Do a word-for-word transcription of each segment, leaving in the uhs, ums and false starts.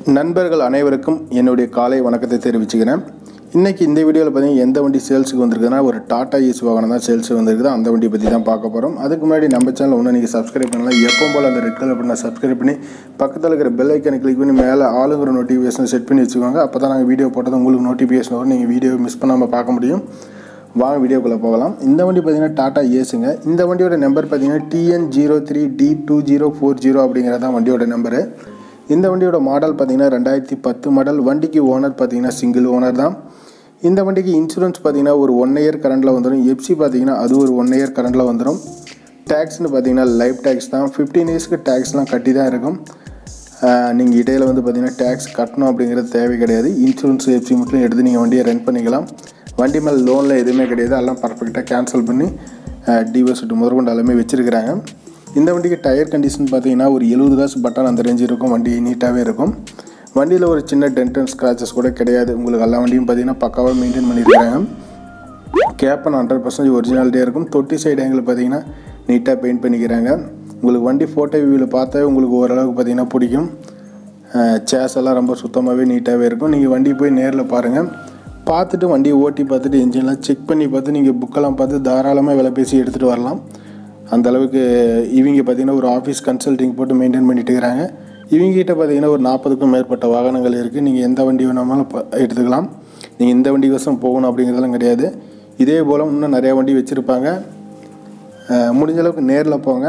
நண்பர்கள் அனைவருக்கும் என்னுடைய காலை வணக்கத்தை தெரிவிச்சுக்கிறேன். இன்றைக்கி இந்த வீடியோவில் பார்த்தீங்கன்னா எந்த வண்டி சேல்ஸுக்கு வந்திருக்குதுன்னா ஒரு டாடா ஏசி வாகனம் தான் சேல்ஸுக்கு வந்திருக்குது. அந்த வண்டியை பற்றி தான் பார்க்க போகிறோம். அதுக்கு முன்னாடி நம்ம சேனல் ஒன்று நீங்கள் சப்ஸ்கிரைப் பண்ணலாம். எப்போ போல் அந்த ரெட் கலர் பண்ண சப்ஸ்கிரைப் பண்ணி பக்கத்தில் இருக்கிற பெல் ஐக்கனை கிளிக் பண்ணி மேலே ஆளுங்கிற நோட்டிஃபிகேஷன் செட் பண்ணி வச்சுக்கோங்க. அப்போ தான் நாங்கள் வீடியோ போட்டது உங்களுக்கு நோட்டிஃபிகேஷன் வரும். நீங்கள் வீடியோ மிஸ் பண்ணாமல் பார்க்க முடியும். வாங்க வீடியோக்குள்ளே போகலாம். இந்த வண்டி பார்த்தீங்கன்னா டாடா ஏஸுங்க. இந்த வண்டியோட நம்பர் பார்த்தீங்கன்னா TN zero three D two zero four zero அப்படிங்கிறது தான் வண்டியோட நம்பரு. இந்த வண்டியோட மாடல் பார்த்தீங்கன்னா ரெண்டாயிரத்தி பத்து மாடல். வண்டிக்கு ஓனர் பார்த்தீங்கன்னா சிங்கிள் ஓனர் தான். இந்த வண்டிக்கு இன்சூரன்ஸ் பார்த்தீங்கன்னா ஒரு ஒன் இயர் கரண்டில் வந்துடும். எஃப்சி பார்த்தீங்கன்னா அது ஒரு ஒன் இயர் கரண்டில் வந்துடும். டேக்ஸ்னு பார்த்தீங்கன்னா லைஃப் டேக்ஸ் தான். ஃபிஃப்டீன் இயர்ஸ்க்கு டேக்ஸ்லாம் கட்டி தான் இருக்கும். நீங்கள் இடையில் வந்து பார்த்தீங்கன்னா டேக்ஸ் கட்டணும் அப்படிங்கிறது தேவை கிடையாது. இன்சூரன்ஸ் எஃப்சி மட்டும் எடுத்து நீங்கள் வண்டியை ரெண்ட் பண்ணிக்கலாம். வண்டி மேலே லோனில் எதுவுமே கிடையாது. எல்லாம் பர்ஃபெக்டாக கேன்சல் பண்ணி டிவோர்ஸ்ட்டு முதற்கொண்டு எல்லாமே வச்சுருக்கிறாங்க. இந்த வண்டிக்கு டயர் கண்டிஷன் பார்த்தீங்கன்னா ஒரு எழுபது காசு பட்டன் அந்த ரேஞ்சு இருக்கும். வண்டி நீட்டாகவே இருக்கும். வண்டியில் ஒரு சின்ன டென்ட் அண்ட் ஸ்க்ராச்சஸ் கூட கிடையாது. உங்களுக்கு எல்லா வண்டியும் பார்த்தீங்கன்னா பக்காவாக மெயின்டைன் பண்ணியிருக்காங்க. கேப்பன் ஹண்ட்ரட் பர்சன்டேஜ் ஒரிஜினாலிட்டியாக இருக்கும். தொட்டி சைடு ஆங்கிள் பார்த்தீங்கன்னா நீட்டாக பெயிண்ட் பண்ணிக்கிறாங்க. உங்களுக்கு வண்டி ஃபோட்டோ வியூவில் பார்த்தாவே உங்களுக்கு ஓரளவுக்கு பார்த்தீங்கன்னா பிடிக்கும். சேஸ் எல்லாம் ரொம்ப சுத்தமாகவே நீட்டாகவே இருக்கும். நீங்கள் வண்டி போய் நேரில் பாருங்கள். பார்த்துட்டு வண்டியை ஓட்டி பார்த்துட்டு என்ஜின்லாம் செக் பண்ணி பார்த்து நீங்கள் புக்கெல்லாம் பார்த்து தாராளமாக விலை பேசி எடுத்துகிட்டு வரலாம். அந்தளவுக்கு இவங்க பார்த்திங்கன்னா ஒரு ஆஃபீஸ் கன்சல்டிங் போட்டு மெயின்டைன் பண்ணிட்டு இருக்கிறாங்க. இவங்ககிட்ட பார்த்திங்கன்னா ஒரு நாற்பதுக்கும் மேற்பட்ட வாகனங்கள் இருக்குது. நீங்கள் எந்த வண்டி வேணாலும் எடுத்துக்கலாம். நீங்கள் இந்த வண்டி வசம் போகணும் அப்படிங்கிறதெல்லாம் கிடையாது. இதே போல் இன்னும் நிறையா வண்டி வச்சுருப்பாங்க. முடிஞ்ச அளவுக்கு நேரில் போங்க.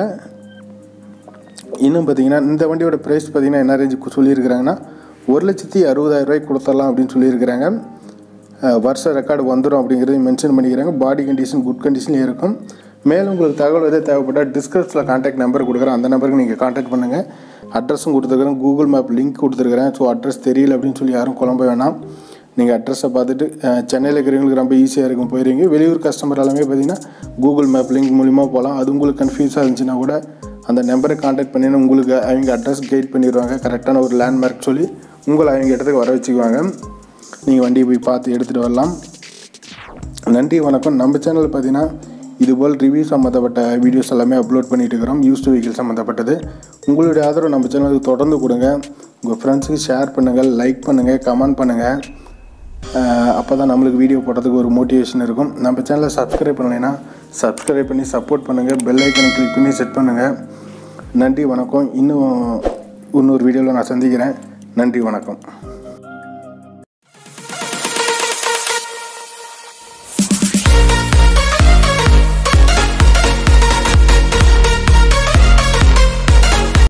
இன்னும் பார்த்திங்கன்னா இந்த வண்டியோட ப்ரைஸ் பார்த்திங்கன்னா என்ன ரேஞ்சுக்கு சொல்லியிருக்கிறாங்கன்னா ஒரு லட்சத்தி அறுபதாயிரம் ரூபாய்க்கு கொடுத்துடலாம் அப்படின்னு சொல்லியிருக்கிறாங்க. வருஷ ரெக்கார்டு வந்துடும் அப்படிங்கிறதையும் மென்ஷன் பண்ணிக்கிறாங்க. பாடி கண்டிஷன் குட் கண்டிஷன்லேயே இருக்கும். மேலும் உங்களுக்கு தகவல் எதாவது தேவைப்பட்டால் டிஸ்கிரிப்ஷனில் கான்டாக்ட் நம்பர் கொடுக்குறேன். அந்த நம்பருக்கு நீங்கள் கான்டாக்ட் பண்ணுங்கள். அட்ரஸும் கொடுத்துருக்குறேன். கூகுள் மேப் லிங்க் கொடுத்துருக்குறேன். ஸோ அட்ரஸ் தெரியல அப்படின்னு சொல்லி யாரும் குழம்ப வேணாம். நீங்கள் அட்ரஸை பார்த்துட்டு சென்னையில் இருக்கிறவங்களுக்கு ரொம்ப ஈஸியாக இருக்கும் போயிடுவீங்க. வெளியூர் கஸ்டமர் எல்லாமே பார்த்தீங்கன்னா கூகுள் மேப் லிங்க் மூலிமா போகலாம். அது உங்களுக்கு கன்ஃபியூஸாக இருந்துச்சுன்னா கூட அந்த நம்பரை கான்டாக்ட் பண்ணினா உங்களுக்கு அவங்க அட்ரஸ் கைட் பண்ணிடுவாங்க. கரெக்டான ஒரு லேண்ட்மார்க் சொல்லி உங்களை அவங்க இடத்துக்கு வர வச்சுக்குவாங்க. நீங்கள் வண்டியை போய் பார்த்து எடுத்துகிட்டு வரலாம். நன்றி, வணக்கம். நம்ம சேனலில் பார்த்தீங்கன்னா இதுபோல் ரிவ்யூ சம்மந்தப்பட்ட வீடியோஸ் எல்லாமே அப்லோட் பண்ணிட்டு இருக்கிறோம். யூஸ்டு வெஹிக்கிள் சம்மந்தப்பட்டது. உங்களுடைய ஆதரவு நம்ம சேனலுக்கு தொடர்ந்து கொடுங்க. உங்கள் ஃப்ரெண்ட்ஸுக்கு ஷேர் பண்ணுங்கள், லைக் பண்ணுங்கள், கமெண்ட் பண்ணுங்கள். அப்போ தான் நம்மளுக்கு வீடியோ போடுறதுக்கு ஒரு மோட்டிவேஷன் இருக்கும். நம்ம சேனலை சப்ஸ்கிரைப் பண்ணலைன்னா சப்ஸ்கிரைப் பண்ணி சப்போர்ட் பண்ணுங்கள். பெல் ஐக்கனை கிளிக் பண்ணி செட் பண்ணுங்கள். நன்றி, வணக்கம். இன்னும் இன்னொரு வீடியோவில் நான் சந்திக்கிறேன். நன்றி, வணக்கம்.